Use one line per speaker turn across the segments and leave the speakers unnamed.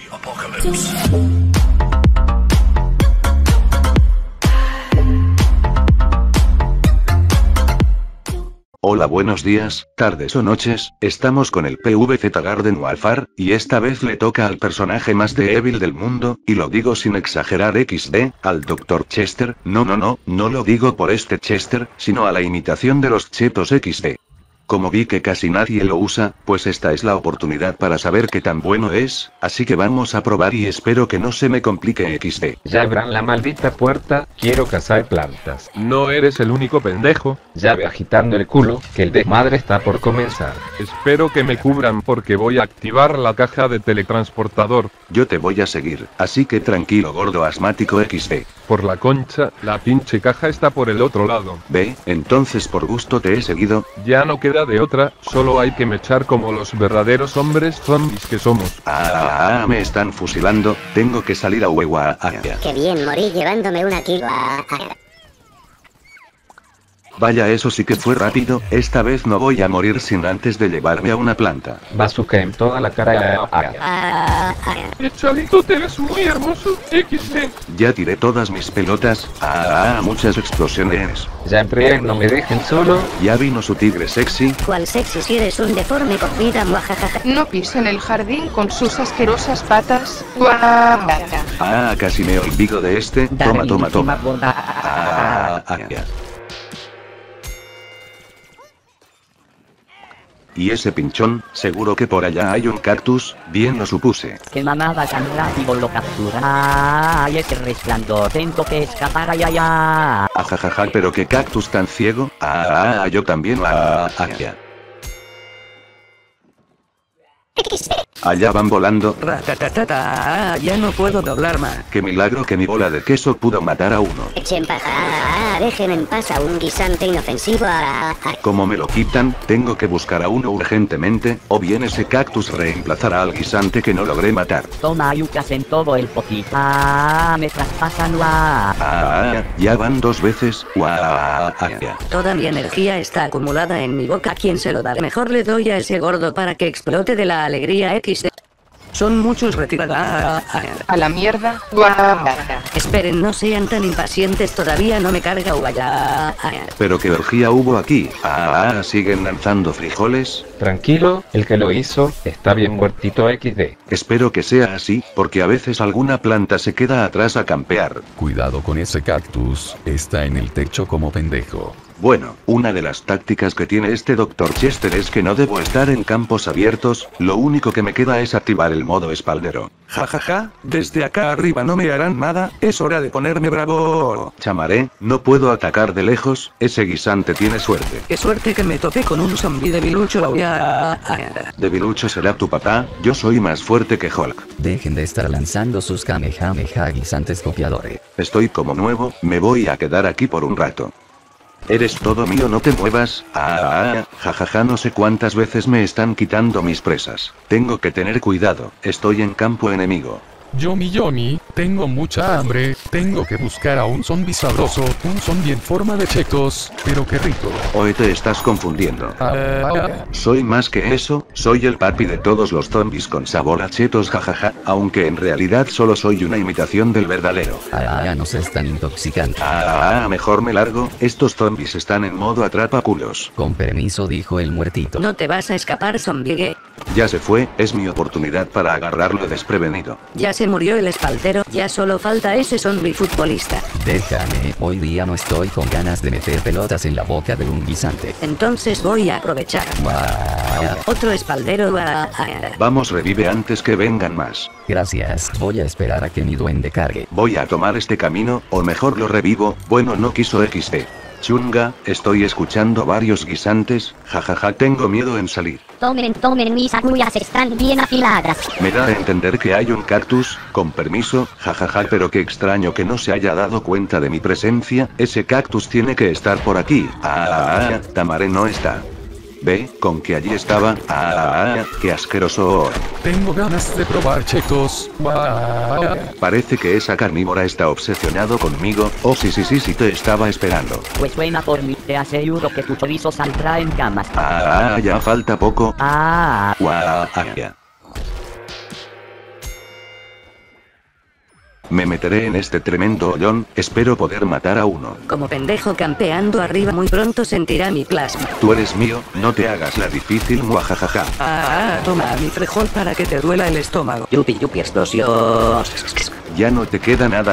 apocalypse.
Hola, buenos días, tardes o noches, estamos con el PvZ Garden Warfare, y esta vez le toca al personaje más débil del mundo, y lo digo sin exagerar XD, al Dr. Chester, no lo digo por este Chester, sino a la imitación de los chetos XD. Como vi que casi nadie lo usa, pues esta es la oportunidad para saber qué tan bueno es, así que vamos a probar y espero que no se me complique XD.
Ya abran la maldita puerta, quiero cazar plantas.
No eres el único pendejo.
Ya ve agitando el culo, que el desmadre está por comenzar.
Espero que me cubran porque voy a activar la caja de teletransportador.
Yo te voy a seguir, así que tranquilo gordo asmático XD.
Por la concha, la pinche caja está por el otro lado.
Ve, entonces por gusto te he seguido.
Ya no queda de otra, solo hay que mechar como los verdaderos hombres zombies que somos.
Me están fusilando, tengo que salir a huevo.
Qué bien, morí llevándome una kilo.
Vaya, eso sí que fue rápido, esta vez no voy a morir sin antes de llevarme a una planta.
Bazooka en toda la cara.
Chalito, te ves muy hermoso, XD.
Ya tiré todas mis pelotas. Muchas explosiones.
Ya entré, no me dejen solo.
Ya vino su tigre sexy.
¿Cuál sexy si eres un deforme con vida, muajajaja?
No pisen el jardín con sus asquerosas patas.
Casi me olvido de este. Toma. Y ese pinchón, seguro que por allá hay un cactus, bien lo supuse.
Que mamada tan rápido lo captura. Ay, ese resplandor, tengo que escapar allá.
Ajajaja, pero qué cactus tan ciego. Yo también. Allá van volando.
Ya no puedo doblar más.
Qué milagro que mi bola de queso pudo matar a uno.
Echen paja, dejen en paz a un guisante inofensivo.
Como me lo quitan, tengo que buscar a uno urgentemente, o bien ese cactus reemplazará al guisante que no logré matar.
Toma yucas en todo el poquito. Me traspasan.
Ya van dos veces.
Toda mi energía está acumulada en mi boca. ¿Quién se lo da? Mejor le doy a ese gordo para que explote de la alegría XD. Son muchos retirados.
A la mierda.
Esperen, no sean tan impacientes, todavía no me carga
Pero qué orgía hubo aquí. Siguen lanzando frijoles.
Tranquilo, el que lo hizo, está bien muertito XD.
Espero que sea así, porque a veces alguna planta se queda atrás a campear.
Cuidado con ese cactus, está en el techo como pendejo.
Bueno, una de las tácticas que tiene este Dr. Chester es que no debo estar en campos abiertos, lo único que me queda es activar el modo espaldero.
Desde acá arriba no me harán nada, es hora de ponerme bravo.
Chamaré, no puedo atacar de lejos, ese guisante tiene suerte.
Qué suerte que me topé con un zombie debilucho.
Debilucho será tu papá, yo soy más fuerte que Hulk.
Dejen de estar lanzando sus kamehameha guisantes copiadores.
Estoy como nuevo, me voy a quedar aquí por un rato. Eres todo mío, no te muevas. No sé cuántas veces me están quitando mis presas. Tengo que tener cuidado, estoy en campo enemigo.
Johnny, tengo mucha hambre, tengo que buscar a un zombie sabroso, un zombie en forma de chetos, pero qué rico.
Hoy te estás confundiendo. Soy más que eso, soy el papi de todos los zombies con sabor a chetos, aunque en realidad solo soy una imitación del verdadero.
Nos están intoxicando.
Mejor me largo, estos zombies están en modo atrapaculos.
Con permiso, dijo el muertito.
No te vas a escapar, zombie.
Ya se fue, es mi oportunidad para agarrarlo desprevenido.
Ya se murió el espaldero, ya solo falta ese zombie futbolista.
Déjame, hoy día no estoy con ganas de meter pelotas en la boca de un guisante.
Entonces voy a aprovechar. Otro espaldero.
Vamos, revive antes que vengan más.
Gracias, voy a esperar a que mi duende cargue.
Voy a tomar este camino, o mejor lo revivo, bueno no quiso XD. Chunga, estoy escuchando varios guisantes, tengo miedo en salir.
Tomen, mis agullas están bien afiladas.
Me da a entender que hay un cactus, con permiso, pero qué extraño que no se haya dado cuenta de mi presencia, ese cactus tiene que estar por aquí. Tamaré no está. Ve, con que allí estaba. Qué asqueroso.
Tengo ganas de probar chetos.
Parece que esa carnívora está obsesionado conmigo. Oh, sí, te estaba esperando.
Pues buena por mí, te aseguro que tu chorizo saldrá en camas.
Ya falta poco. Me meteré en este tremendo hoyón, espero poder matar a uno.
Como pendejo campeando arriba muy pronto sentirá mi plasma.
Tú eres mío, no te hagas la difícil, muajajaja.
Toma mi frijol para que te duela el estómago.
Yupi yupi explosión.
Ya no te queda nada,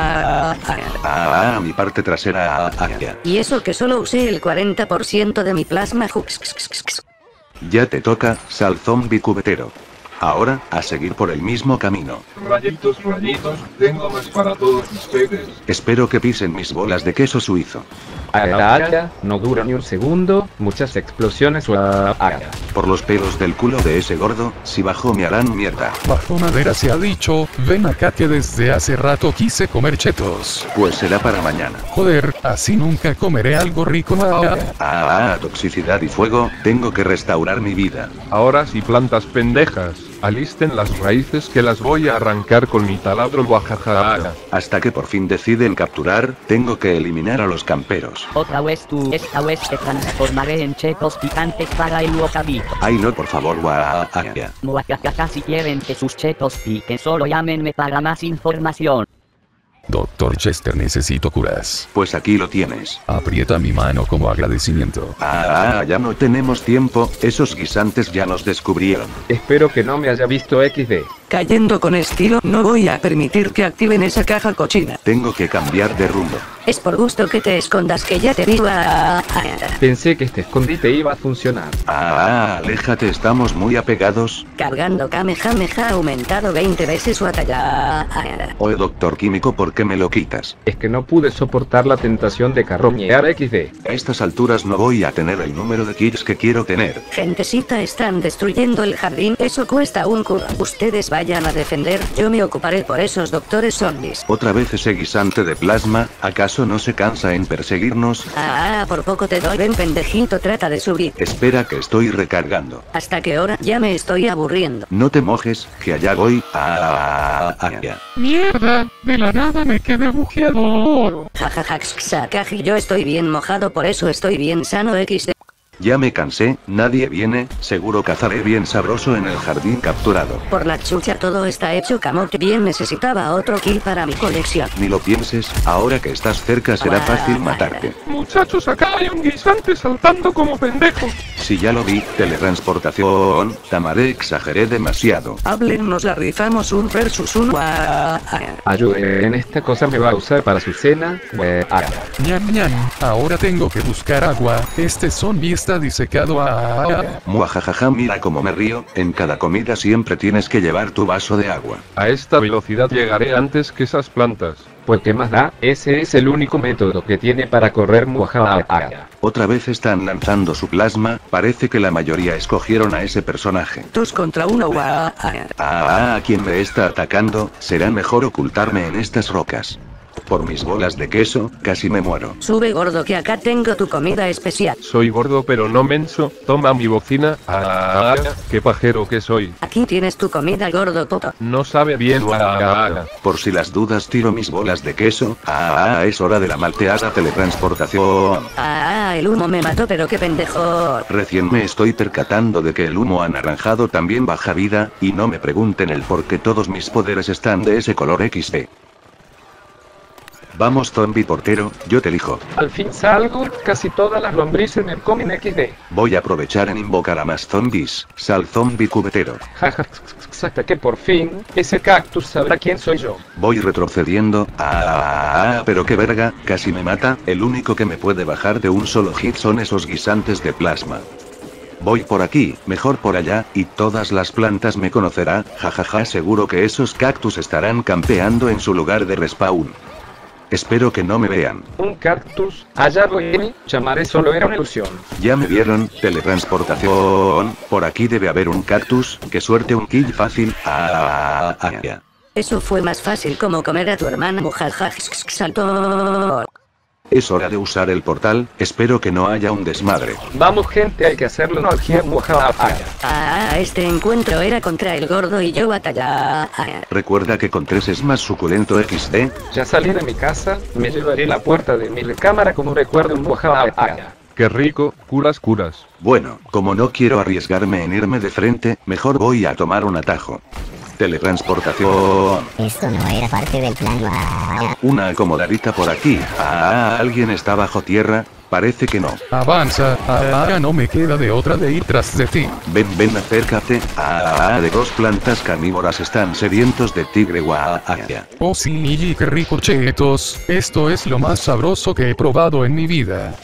mi parte trasera.
Y eso que solo usé el 40% de mi plasma.
Ya te toca, sal zombie cubetero. Ahora, a seguir por el mismo camino.
Rayitos, tengo más para todos ustedes.
Espero que pisen mis bolas de queso suizo.
No dura ni un segundo, muchas explosiones.
Por los pelos del culo de ese gordo, si bajo me harán mierda.
Bajo madera se ha dicho, ven acá que desde hace rato quise comer chetos.
Pues será para mañana.
Joder, así nunca comeré algo rico.
Toxicidad y fuego, tengo que restaurar mi vida.
Ahora sí, plantas pendejas, alisten las raíces que las voy a arrancar con mi taladro, guajajaja.
Hasta que por fin deciden capturar, tengo que eliminar a los camperos.
Otra vez tú, esta vez te transformaré en chetos picantes para el bocadillo.
Ay no, por favor, guajaja.
Muacacaca, si quieren que sus chetos piquen, solo llámenme para más información.
Doctor Chester, necesito curas.
Pues aquí lo tienes.
Aprieta mi mano como agradecimiento.
Ya no tenemos tiempo, esos guisantes ya nos descubrieron.
Espero que no me haya visto XD.
Cayendo con estilo, no voy a permitir que activen esa caja cochina.
Tengo que cambiar de rumbo.
Es por gusto que te escondas, que ya te vi.
Pensé que este escondite iba a funcionar.
Aléjate, estamos muy apegados.
Cargando Kamehameha aumentado 20 veces su atalla.
Oye, doctor químico, ¿por qué me lo quitas?
Es que no pude soportar la tentación de carroñear XD.
A estas alturas no voy a tener el número de kills que quiero tener.
Gentecita, están destruyendo el jardín, eso cuesta un culo. Ustedes vayan a defender, yo me ocuparé por esos doctores zombies.
Otra vez ese guisante de plasma, ¿acaso no se cansa en perseguirnos?
Por poco te doy, ven pendejito, trata de subir.
Espera que estoy recargando.
¿Hasta qué hora? Ya me estoy aburriendo.
No te mojes, que allá voy.
Mierda, de la nada me quedé bujeado.
Jajaja, Sakaji, yo estoy bien mojado, por eso estoy bien sano XD.
Ya me cansé, nadie viene, seguro cazaré bien sabroso en el jardín capturado.
Por la chucha, todo está hecho camote bien, necesitaba otro kill para mi colección.
Ni lo pienses, ahora que estás cerca será fácil matarte.
Muchachos, acá hay un guisante saltando como pendejo.
Si ya lo vi, teletransportación, tamaré, exageré demasiado.
Hablen, nos la rifamos 1 versus 1.
Ayuden, esta cosa me va a usar para su cena.
Ñam, ahora tengo que buscar agua, este zombie está disecado.
Muajajaja, mira cómo me río, en cada comida siempre tienes que llevar tu vaso de agua.
A esta velocidad llegaré antes que esas plantas.
Pues qué más da, ese es el único método que tiene para correr muajajaja.
Otra vez están lanzando su plasma, parece que la mayoría escogieron a ese personaje.
2 contra 1.
¿Quién me está atacando? Será mejor ocultarme en estas rocas. Por mis bolas de queso, casi me muero.
Sube, gordo, que acá tengo tu comida especial.
Soy gordo pero no menso, toma mi bocina. Qué pajero que soy.
Aquí tienes tu comida, gordo puto.
No sabe bien.
Por si las dudas tiro mis bolas de queso. Es hora de la malteada teletransportación.
El humo me mató, pero qué pendejo.
Recién me estoy percatando de que el humo anaranjado también baja vida, y no me pregunten el por qué todos mis poderes están de ese color XD. Vamos, zombie portero, yo te elijo.
Al fin salgo, casi todas las lombrices me comen XD.
Voy a aprovechar en invocar a más zombies. Sal zombie cubetero.
Jaja, hasta que por fin, ese cactus sabrá quién soy yo.
Voy retrocediendo. Pero qué verga, casi me mata. El único que me puede bajar de un solo hit son esos guisantes de plasma. Voy por aquí, mejor por allá, y todas las plantas me conocerá. Jajaja, seguro que esos cactus estarán campeando en su lugar de respawn. Espero que no me vean.
Un cactus, allá voy, llamaré solo era una ilusión.
Ya me vieron, teletransportación. Por aquí debe haber un cactus, qué suerte, un kill fácil.
Eso fue más fácil como comer a tu hermana, mujaja, saltó.
Es hora de usar el portal, espero que no haya un desmadre.
Vamos gente, hay que hacerlo, no
este encuentro era contra el gordo y yo batalla.
Recuerda que con 3 es más suculento XD.
Ya salí de mi casa, me llevaré la puerta de mi recámara como recuerdo un
Qué rico, curas.
Bueno, como no quiero arriesgarme en irme de frente, mejor voy a tomar un atajo. Teletransportación.
Esto no era parte del plan.
Una acomodadita por aquí. ¿Alguien está bajo tierra? Parece que no.
Avanza, ahora no me queda de otra de ir tras de ti.
Ven, acércate. De dos plantas carnívoras están sedientos de tigre.
Oh sí, qué rico chetos. Esto es lo más sabroso que he probado en mi vida.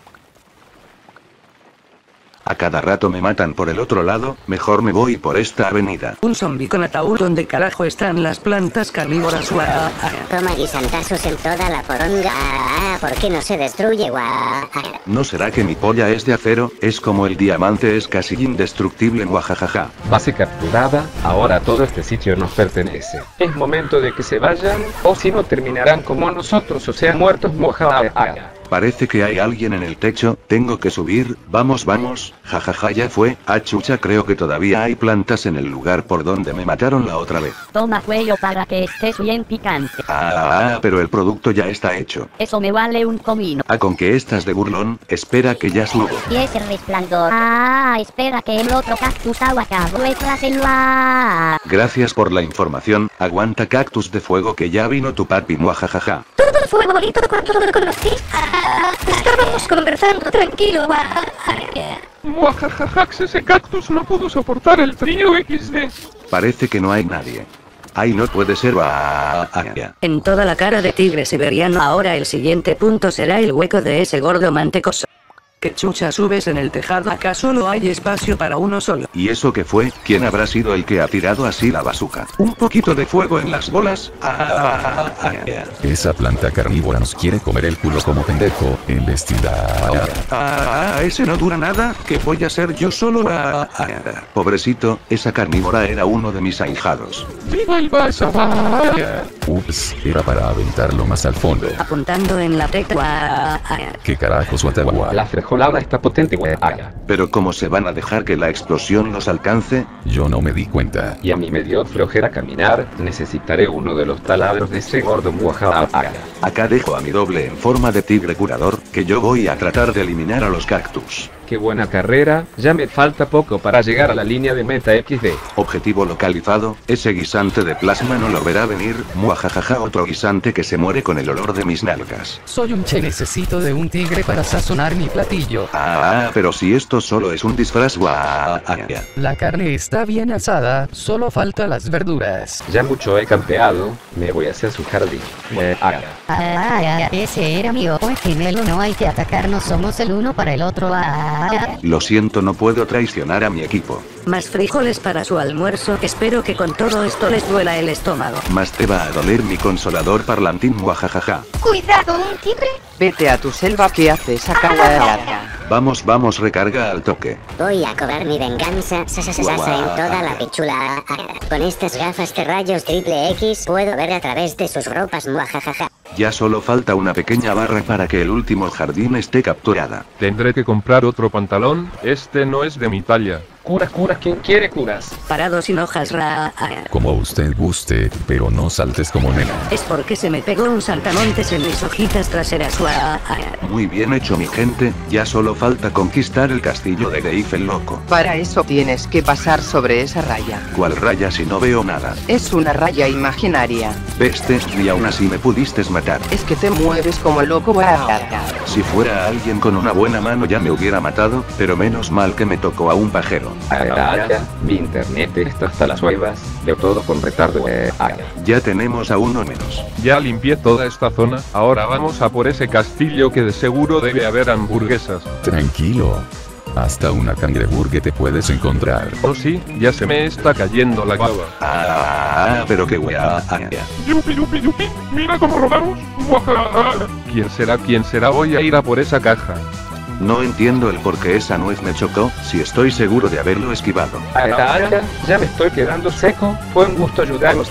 A cada rato me matan por el otro lado, mejor me voy por esta avenida.
Un zombi con ataúd. ¿Dónde carajo están las plantas carnívoras?
Toma guisantazos en toda la poronga. ¿Por qué no se destruye?
¿No será que mi polla es de acero? Es como el diamante, es casi indestructible. Guajajaja.
Base capturada, ahora todo este sitio nos pertenece. Es momento de que se vayan, o si no terminarán como nosotros, o sea muertos.
Parece que hay alguien en el techo, tengo que subir, vamos, jajaja, ya fue. Chucha, creo que todavía hay plantas en el lugar por donde me mataron la otra vez.
Toma cuello para que estés bien picante.
Pero el producto ya está hecho.
Eso me vale un comino.
¿Con qué estás de burlón? Espera que ya subo.
Y ese resplandor.
Espera que el otro cactus acabó detrás en
Gracias por la información, aguanta cactus de fuego que ya vino tu papi. Muajajaja.
Todo fue bonito cuando lo conocí. Estábamos conversando tranquilo.
Muajajajax, ese cactus no pudo soportar el frío XD.
Parece que no hay nadie. Ay, no puede ser.
En toda la cara de tigre siberiano. Ahora el siguiente punto será el hueco de ese gordo mantecoso. ¿Qué chucha subes en el tejado? Acá solo hay espacio para uno solo.
¿Y eso qué fue? ¿Quién habrá sido el que ha tirado así la bazooka?
Un poquito de fuego en las bolas.
Esa planta carnívora nos quiere comer el culo como pendejo, embestida.
Ese no dura nada, que voy a hacer yo solo.
Pobrecito, esa carnívora era uno de mis ahijados.
¡Viva el Barça! Ups, era para aventarlo más al fondo.
Apuntando en la tecla.
¿Qué carajos, Watagua?
La frejolada está potente,
Pero ¿cómo se van a dejar que la explosión los alcance?
Yo no me di cuenta.
Y a mí me dio flojera caminar, necesitaré uno de los taladros de ese gordo Muajajaja.
Acá dejo a mi doble en forma de tigre curador, que yo voy a tratar de eliminar a los cactus.
Qué buena carrera, ya me falta poco para llegar a la línea de meta XD.
Objetivo localizado, ese guisante de plasma no lo verá venir. Muajajaja, otro guisante que se muere con el olor de mis nalgas.
Soy un che, necesito de un tigre para sazonar mi platillo.
Pero si esto solo es un disfraz.
La carne está bien asada, solo falta las verduras.
Ya mucho he campeado, me voy hacia su jardín.
Ese era mi ojo gemelo, no hay que atacarnos, somos el uno para el otro.
Lo siento, no puedo traicionar a mi equipo.
Más frijoles para su almuerzo. Espero que con todo esto les duela el estómago.
Más te va a doler mi consolador parlantín. Muajajaja.
Cuidado, un tigre. Vete a tu selva, ¿qué haces acá?
Vamos, recarga al toque.
Voy a cobrar mi venganza, en toda la pichula. Con estas gafas de rayos triple X puedo ver a través de sus ropas. Muajajaja.
Ya solo falta una pequeña barra para que el último jardín esté capturada.
Tendré que comprar otro pantalón, este no es de mi talla.
Curas, ¿quién quiere curas?
Parado sin hojas.
Como usted guste, pero no saltes como nena.
Es porque se me pegó un saltamontes en mis hojitas traseras.
Muy bien hecho, mi gente, ya solo falta conquistar el castillo de Eiffel, loco.
Para eso tienes que pasar sobre esa raya.
¿Cuál raya si no veo nada?
Es una raya imaginaria.
Veste, y aún así me pudiste matar.
Es que te mueves como loco.
Si fuera alguien con una buena mano ya me hubiera matado, pero menos mal que me tocó a un pajero.
Mi internet está hasta las huevas, de todo con retardo.
Ya tenemos a uno menos.
Ya limpié toda esta zona, ahora vamos a por ese castillo que de seguro debe haber hamburguesas.
Tranquilo. Hasta una cangreburger te puedes encontrar.
Oh sí, ya se me está cayendo la baba.
Pero qué wea.
Yupi, mira cómo robamos. ¿Quién será? Voy a ir a por esa caja.
No entiendo el por qué esa nuez me chocó, si estoy seguro de haberlo esquivado.
Ya me estoy quedando seco, fue un gusto ayudarnos.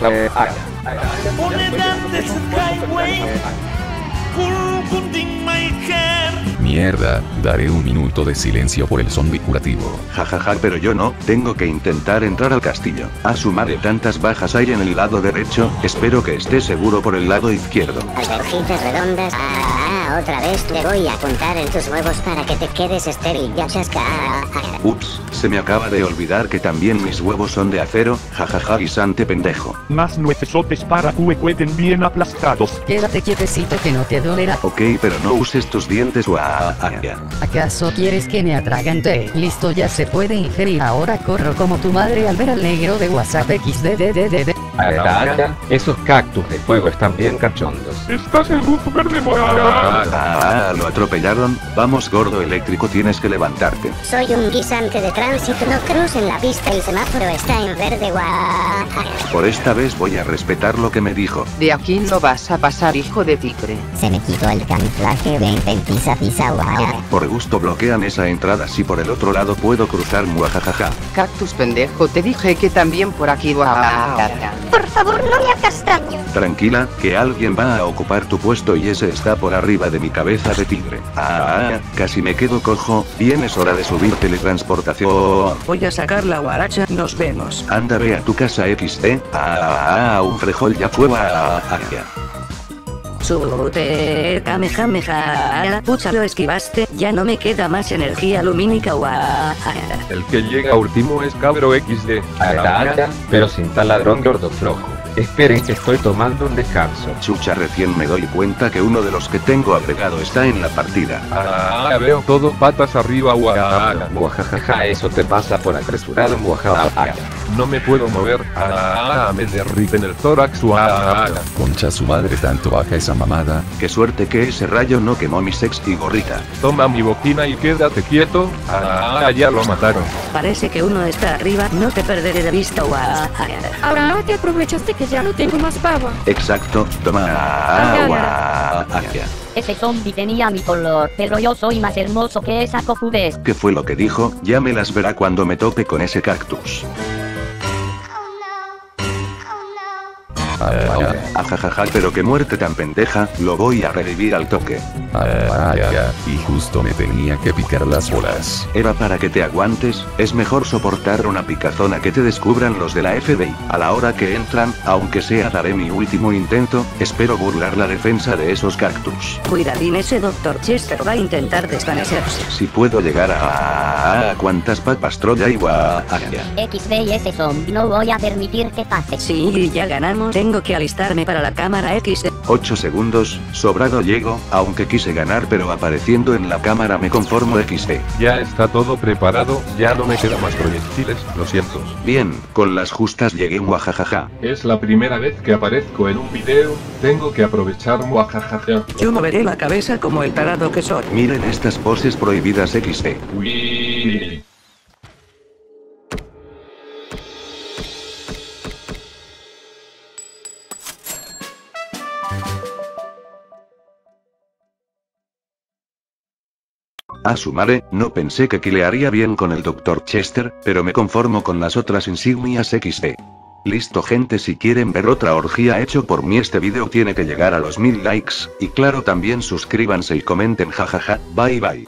Mierda, daré un minuto de silencio por el zombie curativo.
Jajaja, pero yo no, tengo que intentar entrar al castillo. A su madre, tantas bajas hay en el lado derecho, espero que esté seguro por el lado izquierdo.
Alberjitas redondas. ahora otra vez te voy a apuntar en tus huevos para que te quedes estéril, ya chasca.
Ups, se me acaba de olvidar que también mis huevos son de acero, jajaja guisante pendejo.
Más nuecesotes para que queden bien aplastados.
Quédate quietecito que no te dolerá.
Ok, pero no uses tus dientes
¿Acaso quieres que me atragante? Listo, ya se puede ingerir. Ahora corro como tu madre al ver al negro de WhatsApp XDDDD.
Esos cactus de fuego están bien cachondos.
Estás en luz verde.
Lo atropellaron. Vamos gordo eléctrico, tienes que levantarte.
Soy un guisante de tránsito, no crucen la pista, el semáforo está en verde.
Por esta vez voy a respetar lo que me dijo.
De aquí no vas a pasar, hijo de tigre.
Se me quitó el camuflaje, ven pisa
Por gusto bloquean esa entrada, si por el otro lado puedo cruzar, muajajaja.
Cactus pendejo, te dije que también por aquí.
Por favor, no me hagas daño.
Tranquila, que alguien va a ocupar tu puesto y ese está por arriba de mi cabeza de tigre. Casi me quedo cojo. Bien, es hora de subir teletransportación.
Voy a sacar la guaracha, nos vemos.
Anda, ve a tu casa XD. Un frejol ya fue.
Sube, kamehameha. Pucha, lo esquivaste, ya no me queda más energía lumínica.
El que llega último es cabro XD.
Pero sin taladrón gordo flojo. Esperen que estoy tomando un descanso.
Chucha, recién me doy cuenta que uno de los que tengo agregado está en la partida.
Veo todo patas arriba.
Muajajaja, eso te pasa por apresurado, muajajaja.
No me puedo mover. Me derriten el tórax.
Concha su madre, tanto baja esa mamada.
Qué suerte que ese rayo no quemó mi sexy gorrita.
Toma mi boquina y quédate quieto. Ya lo mataron.
Parece que uno está arriba, no te perderé de vista.
Ahora te aprovechaste que ya no tengo más baba.
Exacto, toma agua.
Ese zombie tenía mi color, pero yo soy más hermoso que esa cojudez.
¿Qué fue lo que dijo? Ya me las verá cuando me tope con ese cactus. Ajajaja, pero qué muerte tan pendeja, lo voy a revivir al toque.
Y justo me tenía que picar las bolas.
Era para que te aguantes, es mejor soportar una picazona que te descubran los de la FBI. A la hora que entran, aunque sea daré mi último intento, espero burlar la defensa de esos cactus.
Cuidadín, ese Dr. Chester va a intentar desvanecerse.
Si puedo llegar a cuántas papas troya y
XD y ese zombie, no voy a permitir que pase.
Sí, ya ganamos. Tengo que alistarme para la cámara XD.
8 segundos, sobrado llego, aunque quise ganar pero apareciendo en la cámara me conformo XD.
Ya está todo preparado, ya no me quedan más proyectiles, lo siento.
Bien, con las justas llegué, muajajaja.
Es la primera vez que aparezco en un video, tengo que aprovechar, muajajaja.
Yo moveré la cabeza como el tarado que soy.
Miren estas poses prohibidas XD.
Uy.
A su madre, no pensé que le haría bien con el Dr. Chester, pero me conformo con las otras insignias XD. Listo gente, si quieren ver otra orgía hecho por mí, este video tiene que llegar a los 1000 likes, y claro también suscríbanse y comenten, jajaja, bye bye.